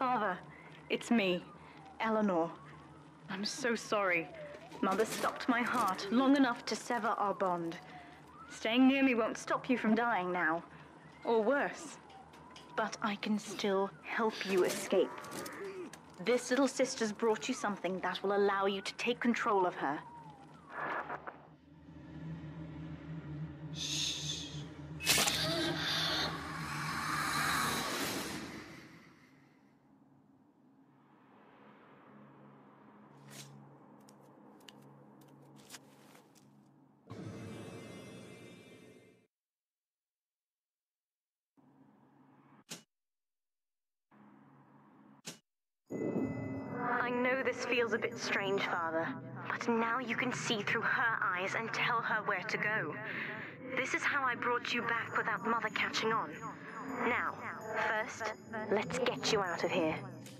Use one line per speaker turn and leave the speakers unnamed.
Father, it's me, Eleanor. I'm so sorry. Mother stopped my heart long enough to sever our bond. Staying near me won't stop you from dying now. Or worse. But I can still help you escape. This little sister's brought you something that will allow you to take control of her. I know this feels a bit strange, Father, but now you can see through her eyes and tell her where to go. This is how I brought you back without Mother catching on. Now, first, let's get you out of here.